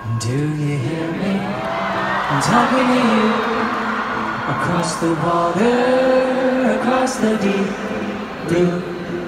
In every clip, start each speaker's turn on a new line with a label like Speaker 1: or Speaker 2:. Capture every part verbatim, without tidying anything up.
Speaker 1: Do you hear me? I'm talking to you. Across the water, across the deep blue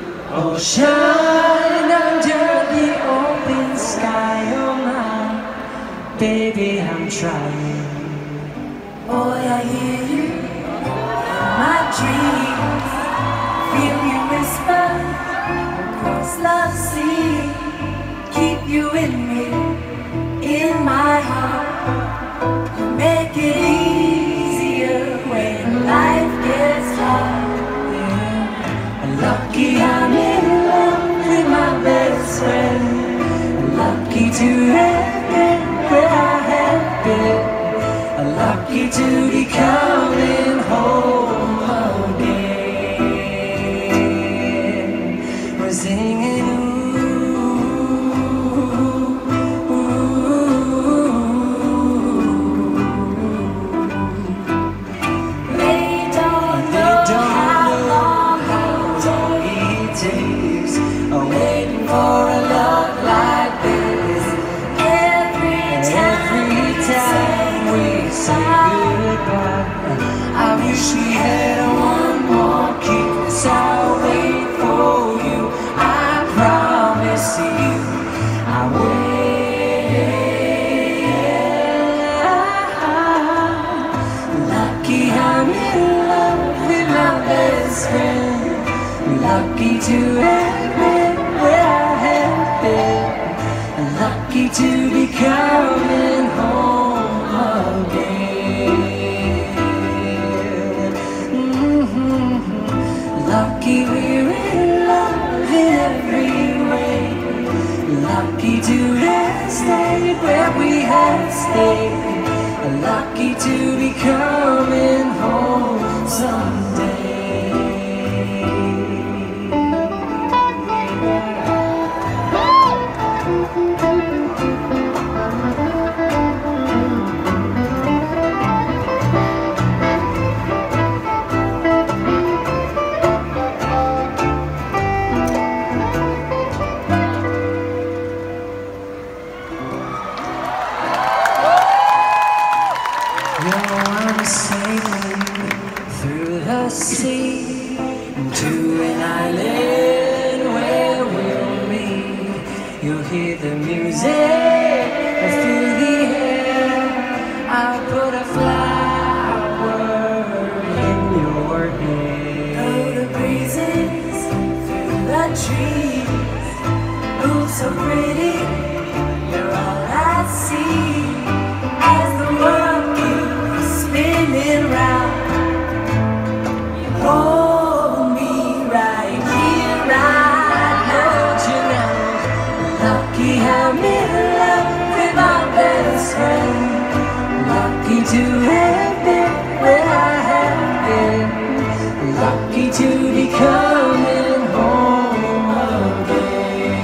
Speaker 1: ocean, under the open sky. Oh my, baby, I'm trying.
Speaker 2: Boy, I hear you, my dreams. Feel you whisper across the sea. Keep you in me, in my heart. Make it easier when life gets hard. Yeah. Lucky I'm in love with my best friend. Lucky to have been where I have been. Lucky to be coming home again. We're singing.
Speaker 1: She had one more kiss. I'll wait for you. I promise you I will. Lucky I'm in love with my best friend. Lucky to have been where I have been. Lucky to be coming home again. Lucky we're in love in every way. Lucky to have stayed where we have stayed. Lucky to be coming home someday. I'm sailing through the sea to an island where we'll meet. You'll hear the music through the air. I'll put a flower in your hair.
Speaker 2: Though the breezes through the trees move so pretty, you're all I see. As the world keeps spinning round, you hold me right here, right now.
Speaker 1: You know,
Speaker 2: Lucky I'm in love with my best friend. Lucky to have been where I have been.
Speaker 1: lucky to be coming home again.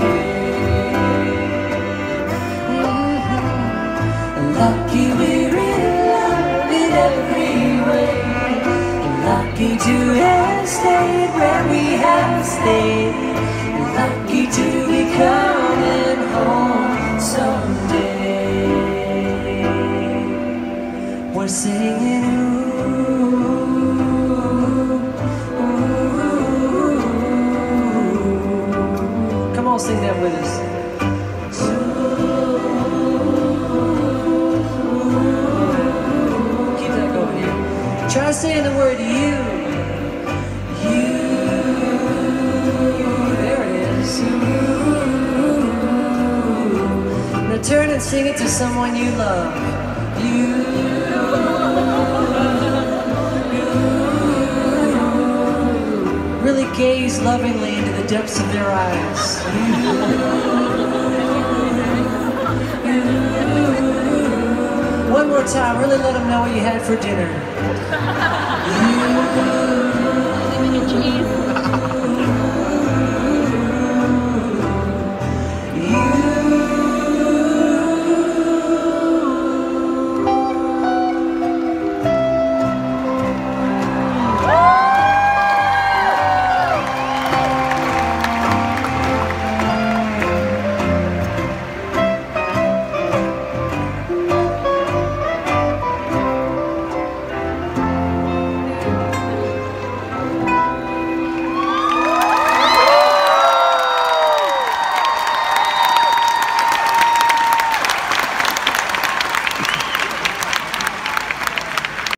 Speaker 1: Mm-hmm. Lucky we're in love in every way. Lucky to have stayed where we have stayed. Lucky to be coming home someday. We're singing. Come on, sing that with us. Keep that going here. Try saying the word you. You. There it is. Now turn and sing it to someone you love. You. Really gaze lovingly into the depths of their eyes. One more time, really let them know what you had for dinner.
Speaker 3: Cheese.